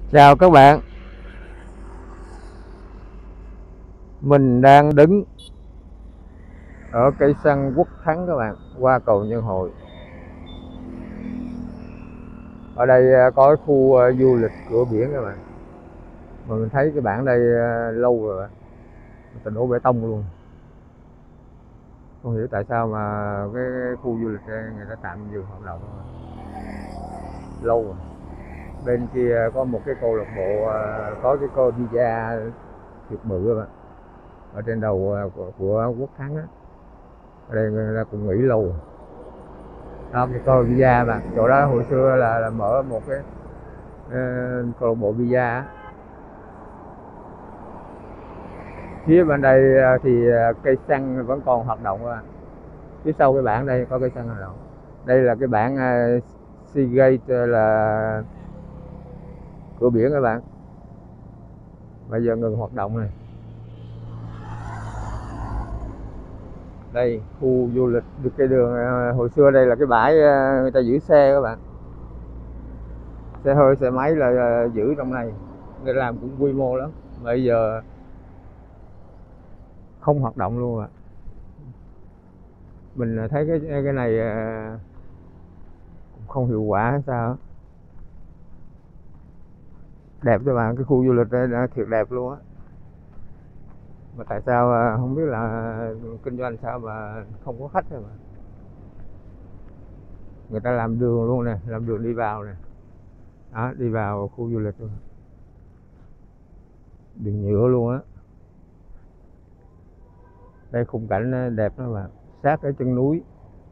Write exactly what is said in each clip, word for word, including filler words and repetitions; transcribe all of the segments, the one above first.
Chào các bạn, mình đang đứng ở cây xăng Quốc Thắng các bạn, qua cầu Nhân Hội. Ở đây có cái khu du lịch cửa biển các bạn. Mà mình thấy cái bảng đây lâu rồi, người ta đổ bê tông luôn. Không hiểu tại sao mà cái khu du lịch đây người ta tạm dừng hoạt động rồi. Lâu rồi. Bên kia có một cái câu lạc bộ, có cái cô visa thiệt bự các bạn, ở trên đầu của, của Quốc Thắng á. Ở đây người ta cũng nghỉ lâu rồi. Đó, cái câu visa mà chỗ đó hồi xưa là, là mở một cái uh, câu lạc bộ visa. Phía bên đây thì cây xăng vẫn còn hoạt động các bạn. Phía sau cái bảng đây có cây xăng hoạt động. Đây là cái bảng uh, Seagate là cửa biển các bạn. Bây giờ ngừng hoạt động này. Đây khu du lịch được cái đường uh, hồi xưa đây là cái bãi uh, người ta giữ xe các bạn. Xe hơi xe máy là uh, giữ trong này. Người làm cũng quy mô lắm. Bây giờ không hoạt động luôn ạ. À. Mình thấy cái cái này cũng không hiệu quả hay sao. Đẹp cho bạn, cái khu du lịch này thiệt đẹp luôn á. Mà tại sao không biết là kinh doanh sao mà không có khách rồi mà. Người ta làm đường luôn nè, làm đường đi vào nè. Đó, đi vào khu du lịch luôn. Đường nhựa luôn á. Đây khung cảnh đẹp đó bạn, sát cái chân núi.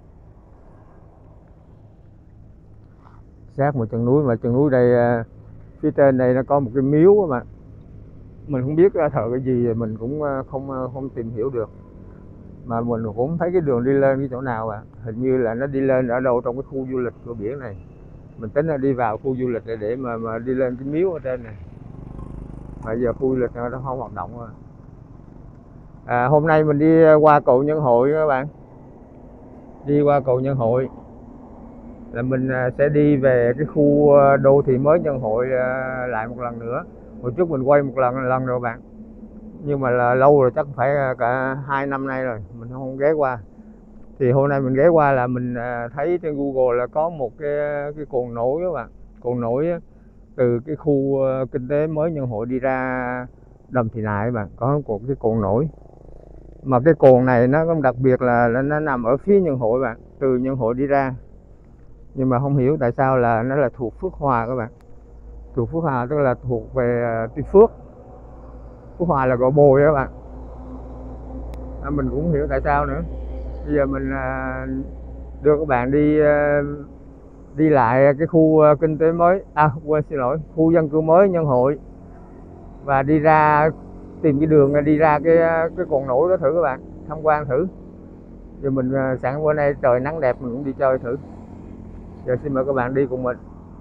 Sát một chân núi, mà chân núi đây phía trên đây nó có một cái miếu mà mình không biết thờ cái gì, mình cũng không không tìm hiểu được, mà mình cũng thấy cái đường đi lên cái chỗ nào à, hình như là nó đi lên ở đâu trong cái khu du lịch cửa biển này. Mình tính là đi vào khu du lịch này để mà mà đi lên cái miếu ở trên này, mà giờ khu du lịch nó không hoạt động rồi. À, hôm nay mình đi qua cầu Nhân Hội các bạn, đi qua cầu Nhân Hội là mình sẽ đi về cái khu đô thị mới Nhân Hội lại một lần nữa. Hồi trước mình quay một lần lần rồi bạn, nhưng mà là lâu rồi, chắc phải cả hai năm nay rồi mình không ghé qua. Thì hôm nay mình ghé qua là mình thấy trên Google là có một cái cái cồn nổi các bạn, cồn nổi từ cái khu kinh tế mới Nhân Hội đi ra Đầm Thị Nại các bạn, có một cái cồn nổi. Mà cái cồn này nó cũng đặc biệt là nó nằm ở phía Nhân Hội bạn, từ Nhân Hội đi ra. Nhưng mà không hiểu tại sao là nó là thuộc Phước Hòa các bạn. Thuộc Phước Hòa tức là thuộc về Tuy Phước. Phước Hòa là Gò Bồi các bạn. À, mình cũng không hiểu tại sao nữa. Bây giờ mình à, đưa các bạn đi à, đi lại cái khu kinh tế mới, à quên xin lỗi, khu dân cư mới Nhân Hội, và đi ra tìm cái đường đi ra cái cái cồn nổi đó thử các bạn, tham quan thử. Giờ mình sẵn bữa nay trời nắng đẹp mình cũng đi chơi thử. Giờ xin mời các bạn đi cùng mình.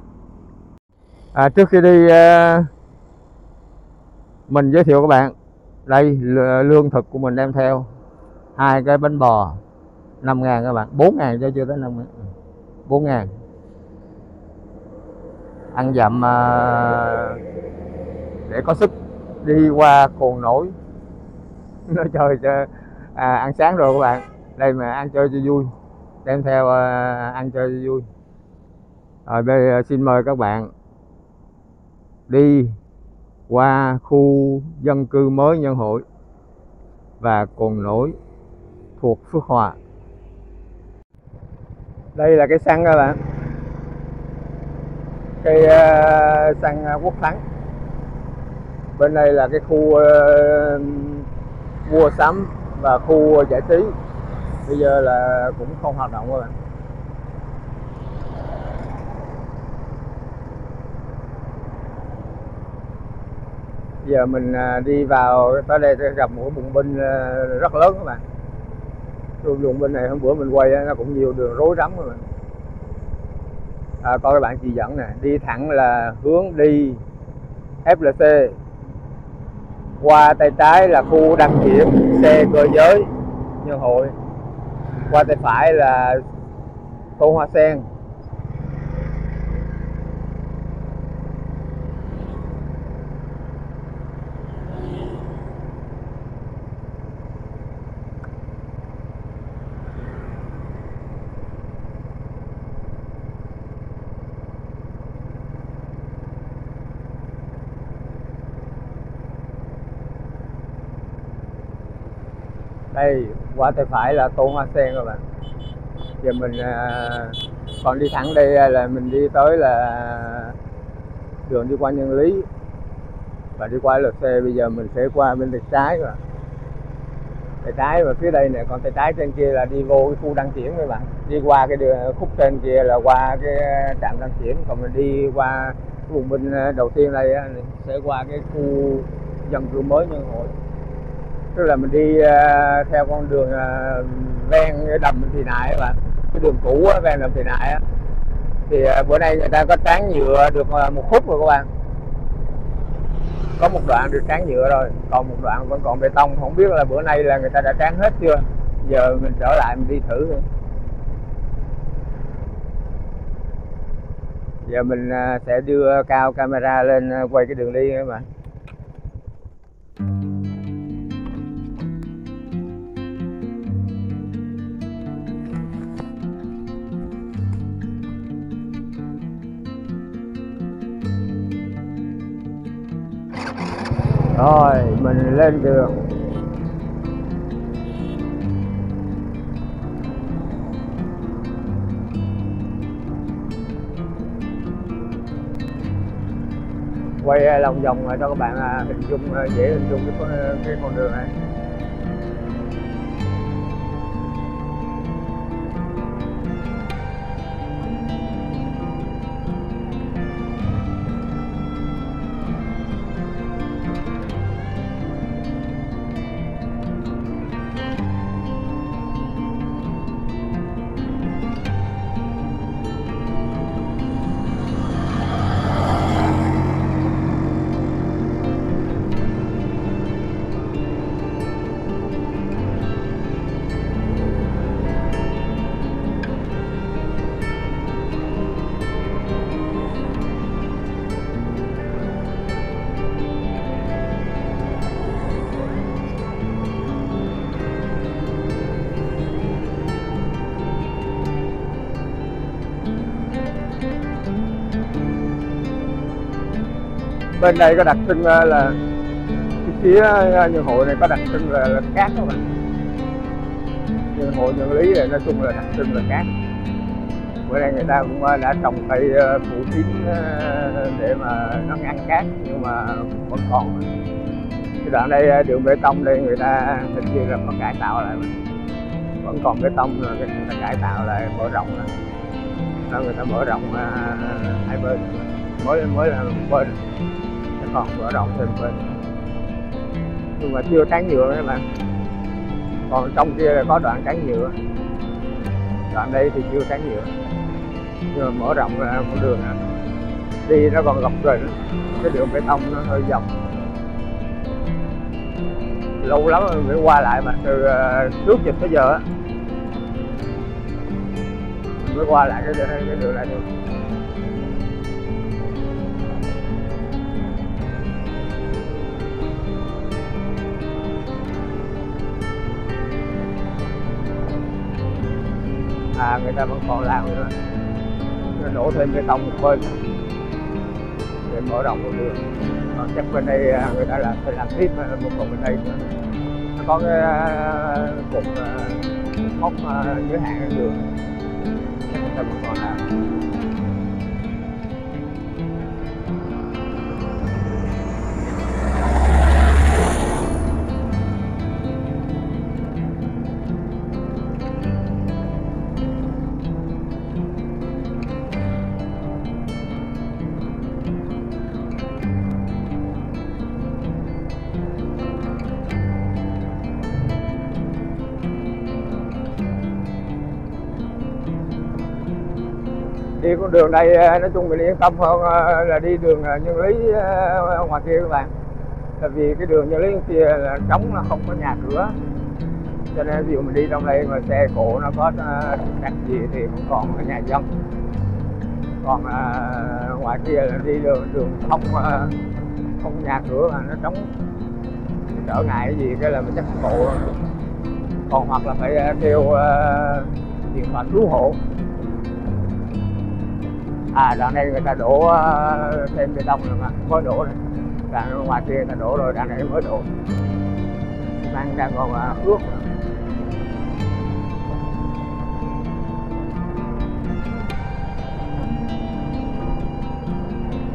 À, trước khi đi mình giới thiệu các bạn, đây lương thực của mình đem theo hai cái bánh bò năm ngàn các bạn, bốn ngàn cho chưa tới năm ngàn, bốn ngàn. Ăn dặm để có sức đi qua cồn nổi. Nói chơi cho à, ăn sáng rồi các bạn, đây mà ăn chơi cho vui, đem theo à, ăn chơi cho vui. Rồi bây giờ xin mời các bạn đi qua khu dân cư mới Nhân Hội và cồn nổi thuộc Phước Hòa. Đây là cái xăng các bạn, cây uh, xăng Quốc Thắng. Bên đây là cái khu uh, mua sắm và khu giải trí. Bây giờ là cũng không hoạt động các bạn. Giờ mình đi vào tới đây sẽ gặp một cái bùng binh rất lớn các bạn. Cái bùng binh này hôm bữa mình quay nó cũng nhiều đường rối rắm các bạn. À, coi các bạn chỉ dẫn nè, đi thẳng là hướng đi ép lờ xê, qua tay trái là khu đăng kiểm xe cơ giới Nhân Hội, qua tay phải là thôn Hoa Sen. Đây qua tay phải là Tôn Hoa Sen các bạn. Giờ mình à, còn đi thẳng đây là mình đi tới là đường đi qua Nhân Lý và đi qua lờ xê. Bây giờ mình sẽ qua bên tay trái rồi, tay trái và phía đây nè, còn tay trái trên kia là đi vô cái khu đăng kiểm các bạn. Đi qua cái đường khúc trên kia là qua cái trạm đăng kiểm, còn mình đi qua vùng bên đầu tiên đây sẽ qua cái khu dân cư mới Nhân Hội. Tức là mình đi uh, theo con đường uh, ven đầm Thị Nại các bạn, cái đường cũ á, ven đầm Thị Nại á. Thì uh, bữa nay người ta có tráng nhựa được uh, một khúc rồi các bạn, có một đoạn được tráng nhựa rồi, còn một đoạn vẫn còn bê tông. Không biết là bữa nay là người ta đã tráng hết chưa, giờ mình trở lại mình đi thử thôi. Giờ mình uh, sẽ đưa cao camera lên uh, quay cái đường đi các bạn. Rồi mình lên đường. Quay lòng vòng cho các bạn hình dung, dễ hình dung cái, cái con đường này. Bên đây có đặc trưng là cái phía Nhân Hội này có đặc trưng là, là cát các bạn. Nhân Hội, Nhân Lý này nói chung là đặc trưng là cát. Bữa nay người ta cũng đã trồng cây phủ kín để mà nó ngăn cát, nhưng mà vẫn còn. Cái đoạn đây đường bê tông đây người ta hình như là có cải tạo lại, vẫn còn bê tông rồi người ta cải tạo lại, mở rộng lại. Đó, người ta mở rộng hai bên, mới mới là một bên, còn mở rộng thêm bên, nhưng mà chưa tráng nhựa các bạn. Còn trong kia là có đoạn tráng nhựa, đoạn đây thì chưa tráng nhựa, nhưng mà mở rộng ra con đường này. Đi nó còn gập ghềnh, cái đường bê tông nó hơi dòng, lâu lắm rồi mới qua lại, mà từ uh, trước dịch tới giờ á mới qua lại cái đường này, cái đường này được. À, người ta vẫn còn làm nữa, nó đổ thêm bê tông một bên để mở rộng con đường. Còn chắc bên đây người ta làm phải làm tiếp một phần bên đây nữa. Nó có cái cục mốc giới hạn đường, chắc người ta vẫn còn làm. Đi con đường này nói chung mình yên tâm hơn là đi đường Nhân Lý ngoài kia các bạn. Tại vì cái đường Nhân Lý kia là trống, nó không có nhà cửa, cho nên ví dụ mình đi trong đây mà xe cộ nó có đặt gì thì cũng còn ở nhà dân. Còn uh, ngoài kia là đi đường đường không uh, không nhà cửa mà nó trống, trở ngại cái gì cái là mình chắc cộ. Còn hoặc là phải kêu uh, điện thoại cứu hộ. À, đoạn này người ta đổ uh, thêm bê tông rồi mà, mới đổ này. Đoạn ngoài kia người ta đổ rồi, đoạn này mới đổ. Mang ra còn uh, ướt rồi.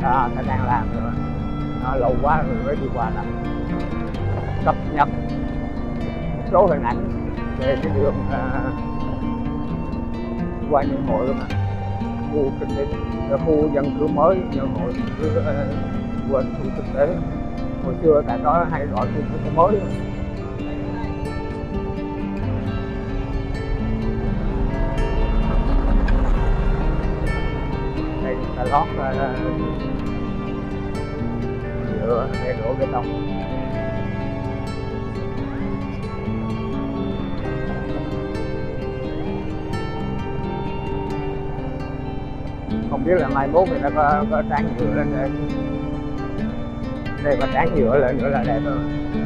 à, ta đang làm rồi, nó lâu quá rồi mới đi qua làm cập nhật một số hình ảnh về cái đường à, qua Nhân Hội luôn mà khu kinh tế, khu dân cư mới Nhân Hội cứ uh, quên khu kinh tế. Hồi xưa tại có hay gọi khu kinh tế mới luôn. Đây ta lót uh, nhựa để đổ bê tông. Không biết là mai mốt người ta có, có tráng nhựa lên đây. Đây mà tráng nhựa lên nữa là đẹp hơn.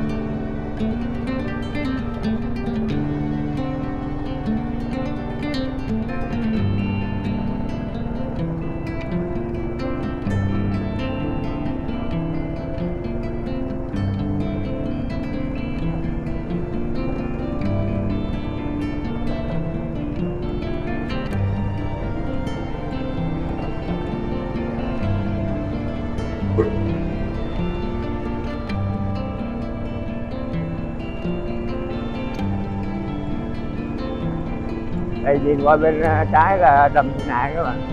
Đây nhìn qua bên trái là đầm Thị Nại các bạn.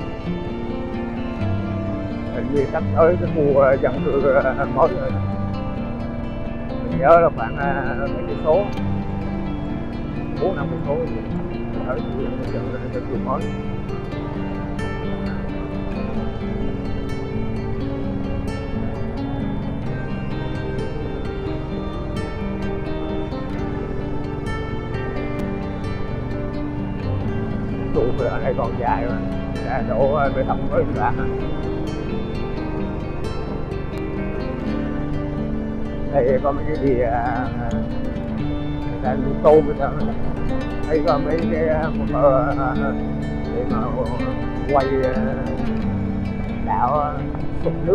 Hình như sắp tới cái khu dân cư mới rồi. Mình nhớ là khoảng mấy cây số, bốn năm cây số ở dân cư mới. Trụ ở đây còn dài mà, đã đổ bê tông mới ra. Đây có mấy cái gì người ta nuôi tôm người ta, đây có mấy cái một để mà quay đảo sụp nước,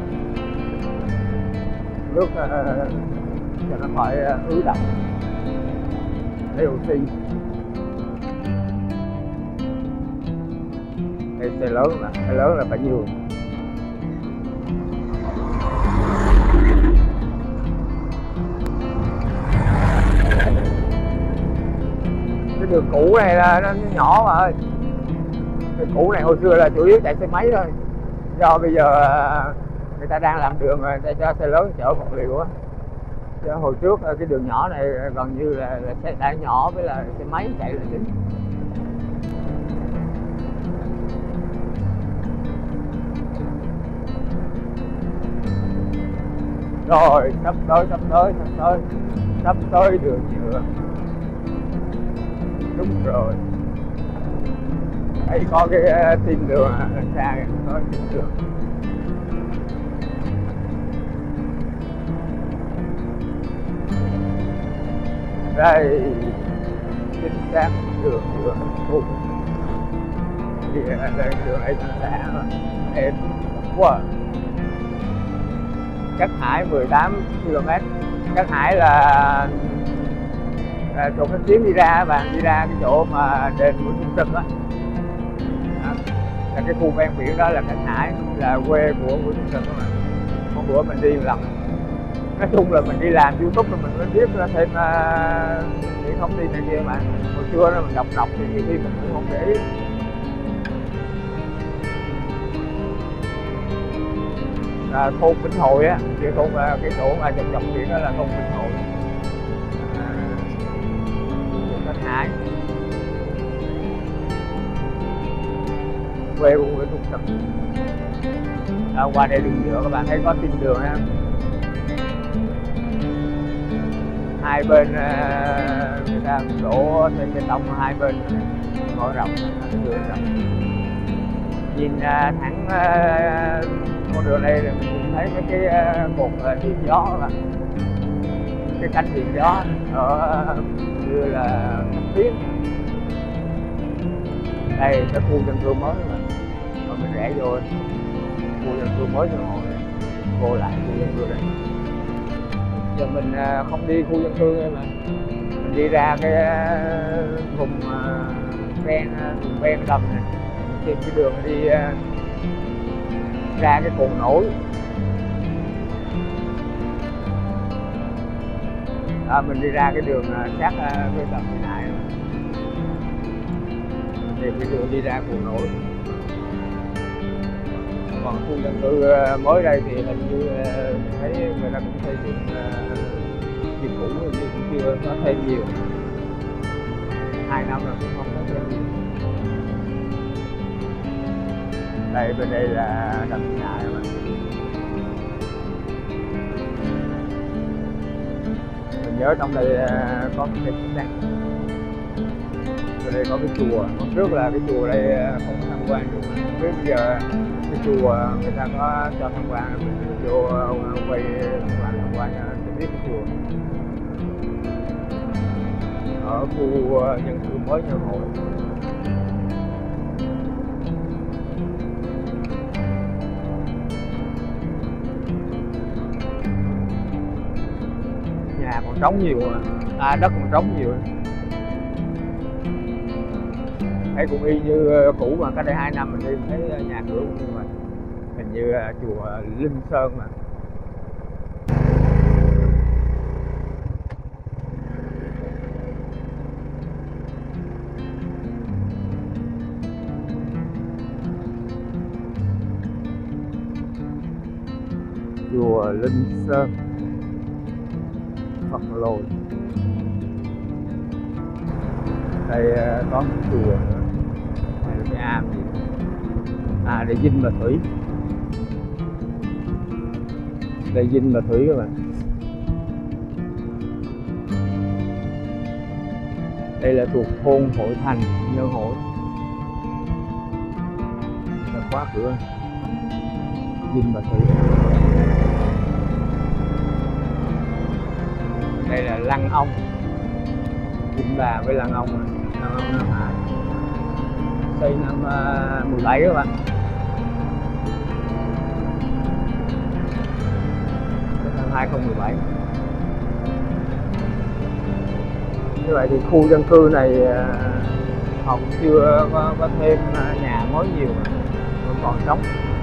nước cho nó khỏi ứ đọng, lấy oxy. Đây xe lớn là xe lớn là phải nhường. Cái đường cũ này là nó nhỏ mà ơi. Đường cũ này hồi xưa là chủ yếu chạy xe máy thôi. Do bây giờ người ta đang làm đường rồi, người ta cho xe lớn chở vật liệu á. Chứ hồi trước cái đường nhỏ này gần như là, là xe tải nhỏ với là xe máy chạy là chính. Rồi sắp tới sắp tới sắp tới sắp tới đường nhựa. Đúng rồi, đây có cái tim đường xa kìa, có tim đường. Đây chính xác đường nhựa khu thì đây đường này thành xã em quá. Cát Hải mười tám ki lô mét. Cát Hải là, là chỗ cái chuyến đi ra bạn, đi ra cái chỗ mà đền Nguyễn Trung Trực á, là cái khu ven biển đó là Cát Hải, là quê của Nguyễn Trung Trực đó mà. Hôm bữa mình đi một lần, nói chung là mình đi làm YouTube rồi mình mới biết thêm uh, những thông tin này kia mà hồi xưa đó mình đọc đọc thì nhiều khi mình cũng không để ý. À, thôn Vĩnh Hội á, cái thôn cái chỗ mà dọc dọc biển đó là thôn Vĩnh Hội, à, Cát Hải, quê của Nguyễn Trung Trực. À, qua đây đường nhựa các bạn thấy có tin đường ha, hai bên uh, người ta đổ thêm bê tông hai bên mở rộng đường rộng. Nhìn uh, thẳng uh, con đường này mình nhìn thấy mấy cái uh, cột uh, điện gió mà, cái cánh điện gió ở uh, như là tiếng. Đây cái khu dân cư mới mà, rồi mình rẽ vô khu dân cư mới Nhân Hội, vô lại khu dân cư này. Giờ mình uh, không đi khu dân cư này mà mình đi ra cái uh, vùng uh, ven uh, vùng ven đầm này, tìm cái đường đi uh, ra cái cồn nổi. À, mình đi ra cái đường sát với tầm thế này, mình tìm cái đường đi ra cồn nổi. Còn khu dân cư mới đây thì hình như thấy người ta cũng xây dựng như cũ, hình như cũng chưa có thêm nhiều, hai năm rồi cũng không có thêm nhiều. Đây bên đây là đầm Nại mà. Mình nhớ trong đây có cái cây xanh, ở đây có cái chùa. Hôm trước là cái chùa đây không tham quan được, không biết bây giờ cái chùa người ta có cho tham quan, mình vô quay tham quan tham quan cho biết cái chùa ở khu dân cư mới Nhân Hội. Nhà còn trống nhiều mà, à, đất còn trống nhiều, thấy cũng y như cũ mà. Cách đây hai năm mình đi thấy nhà cửa cũng như vậy, hình như chùa Linh Sơn mà. Chùa Linh Sơn, Phật Lồi. Đây có một chùa nữa, đây là cái am gì? À, đây Dinh Bà Thủy. Đây Dinh Bà Thủy các bạn. Đây là thuộc thôn Hội Thành, Nhân Hội. Là khóa cửa. Dinh Bà Thủy. Đây là Lăng Ông, Dinh Bà với Lăng Ông, Lăng Ông Nam Hải, xây năm uh, mười bảy các bạn. Năm hai không một bảy. Như vậy thì khu dân cư này uh, họ cũng chưa có, có thêm uh, nhà mới nhiều, vẫn còn sống.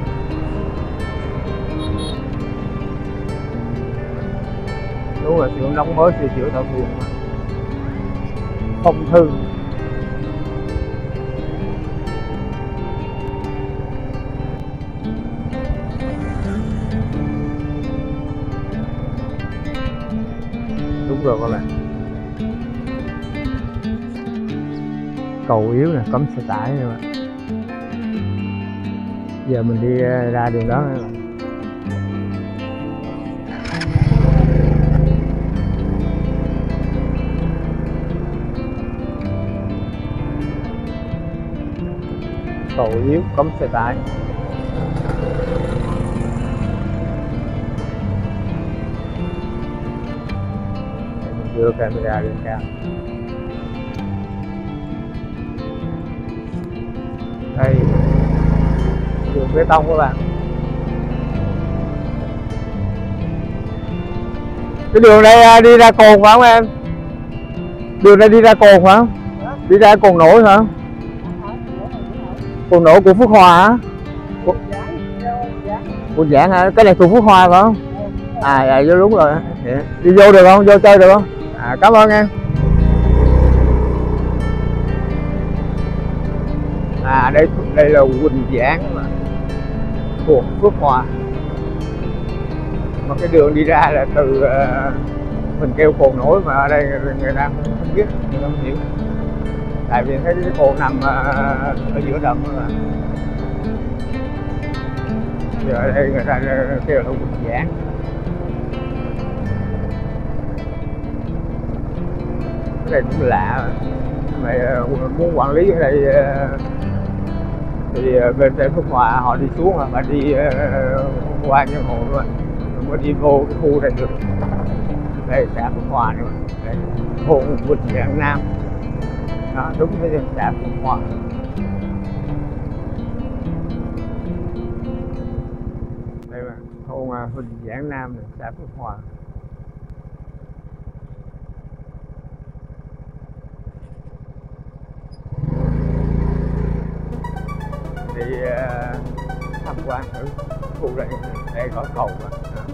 Đúng là xưởng đóng mới sửa chữa tàu thuyền mà. Phong Thư. Đúng rồi các bạn. Cầu yếu nè, cấm xe tải các bạn. Giờ mình đi ra đường đó các bạn. Cầu yếu, cấm xe tải. Để mình đưa camera lên cao. Đây, đường bê tông các bạn. Cái đường này đi ra cồn phải không em? Đường này đi ra cồn phải không? Đi ra cồn nổi hả? Cồn nổi của Phước Hòa hả? Cồn Giảng hả? Cái này thuộc Phước Hòa phải không? À, dạ đúng rồi. Đi vô được không? Vô chơi được không? À, cảm ơn em. À, đây đây là Quỳnh Giảng mà, thuộc Phước Hòa. Mà cái đường đi ra là từ uh, mình kêu cồn nổi mà ở đây người ta không biết, người ta không hiểu. Tại vì thấy cái cồn nằm uh, ở giữa đầm mà. Giờ ở đây người ta kêu là Quỳnh Giảng. Cái này cũng lạ. Mày uh, muốn quản lý ở đây uh, thì bên trên Phước Hòa họ đi xuống mà đi uh, qua Nhân Hội luôn, mới đi vô cái khu này được. Đây xã Phước Hòa nữa, đây thôn Quỳnh Giảng Nam đó, đúng cái xã Phước Hòa. Đây mà thôn Quỳnh Giảng Nam này, xã Phước Hòa. Đi uh, tham quan thử. khu đây đây có cầu đó.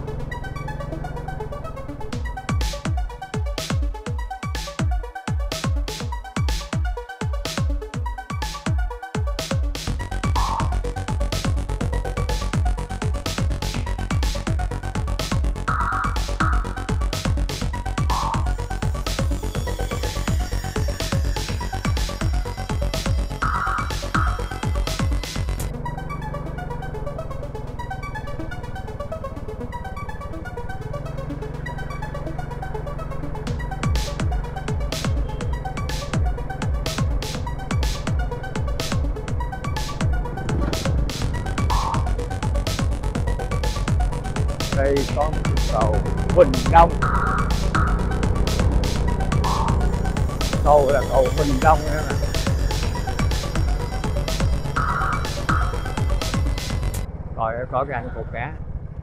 Đây có một cái cầu Huỳnh Đông, cầu là cầu Huỳnh Đông nữa nè. Coi có cái anh cột cá.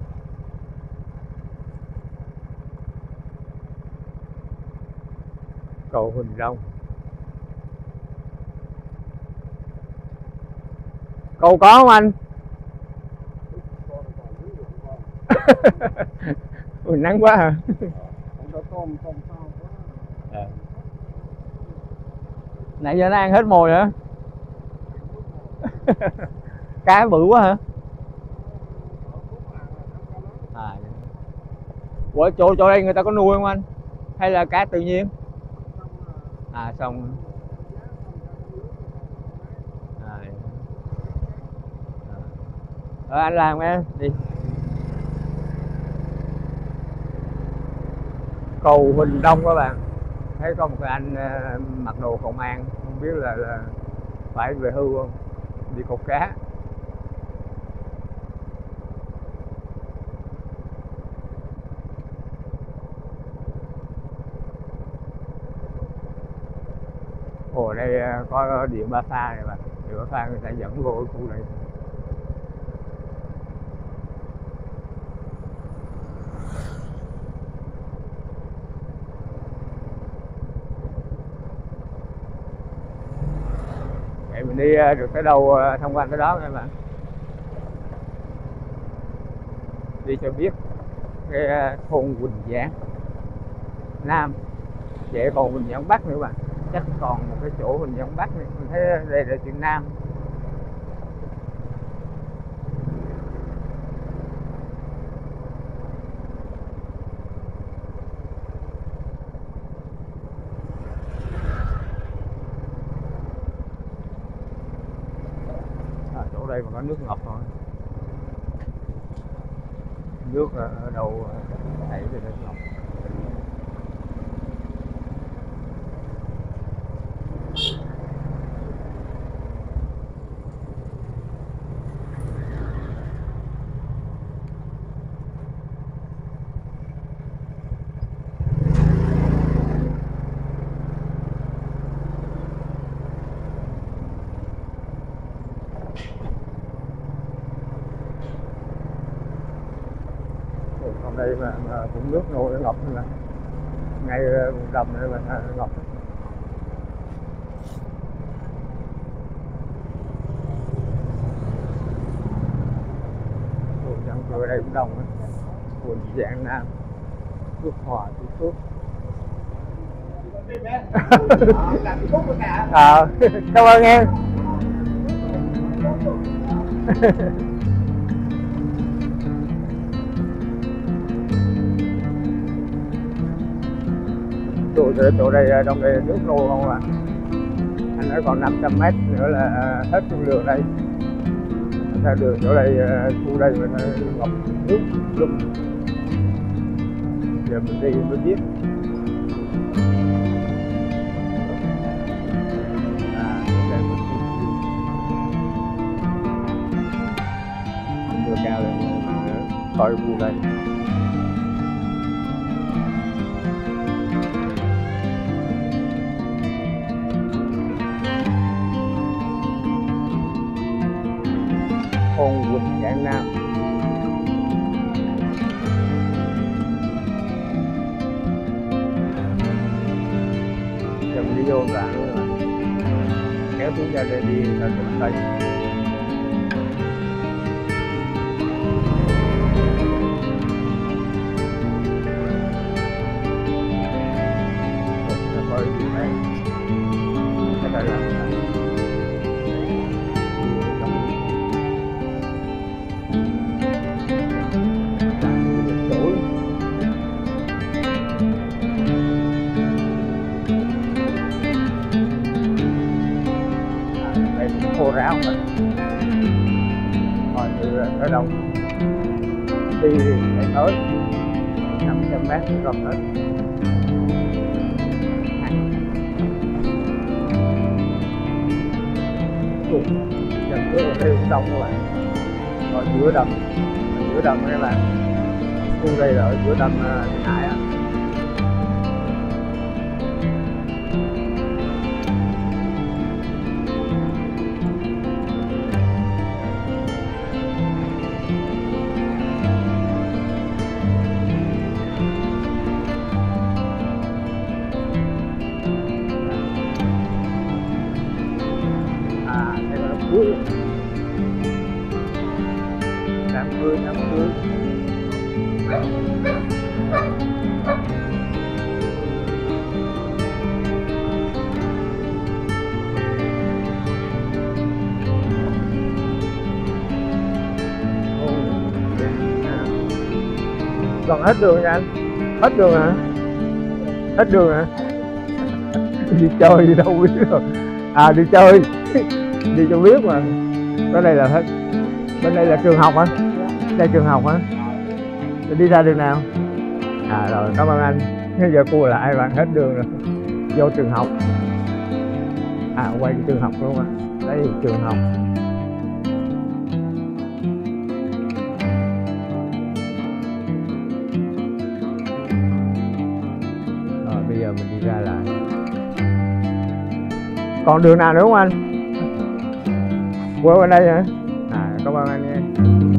Cầu Huỳnh Đông. Cầu có không anh? Ui, nắng quá hả? À. Nãy giờ nó ăn hết mồi hả? Cá bự quá hả? À. Ủa, chỗ chỗ đây người ta có nuôi không anh? Hay là cá tự nhiên? À xong. À. Rồi anh làm nghe đi. Cầu Huỳnh Đông các bạn, thấy có một cái anh uh, mặc đồ công an, không biết là, là phải về hưu không, đi cột cá. Ồ đây uh, có điện Ba Pha này bạn, điện Ba Pha người ta dẫn vô cái khu này. Mình đi được tới đâu thông quan tới đó các bạn, đi cho biết cái thôn Quỳnh Giảng Nam, vậy còn Quỳnh Giảng Bắc nữa bạn, chắc còn một cái chỗ Quỳnh Giảng Bắc này, mình thấy đây là chuyện Nam. Đây mà có nước ngọt thôi, nước ở đâu chảy về nước ngọt. Còn đây mà, mà cũng nước nổi ngập nữa, ngay vùng đầm này mà ngập. Ủa, dân cư ở đây cũng đông á. Quỳnh Giảng Nam, Phước Hòa, Phước. À, cảm ơn em. Chỗ, chỗ đây trong đây nước nôi không ạ? À? Anh nói còn năm trăm mét nữa là hết trung đường đây. Theo đường chỗ đây, khu đây mà ngập nước lum. Giờ mình đi mới biết. À, đây mình mưa cao lên coi khu đây. Thôn Quỳnh Giảng Nam. Giờ mình đi vô đoạn nữa mà kéo xuống ra đây đi là Trung Tây. tới năm trăm mét gần hết. Dần trước ở đây cũng đông các bạn, ở giữa đầm, ở giữa đầm các bạn, khu đây là ở giữa đầm Thị Nại á. À, đây là đám cưới, đám cưới, đám cưới. Còn hết đường nha anh, hết đường hả? Hết đường hả? Đi chơi đi đâu biết rồi. À đi chơi, đi cho biết mà. Bên đây là hết, bên đây là trường học hả? Đây trường học hả? Đi ra đường nào? À rồi, cảm ơn anh. Bây giờ cua lại bạn, hết đường rồi, vô trường học. À quay cái trường học luôn á, đây trường học. Rồi bây giờ mình đi ra lại. Còn đường nào nữa không anh? Qua bên đây hả? À cảm ơn anh nha.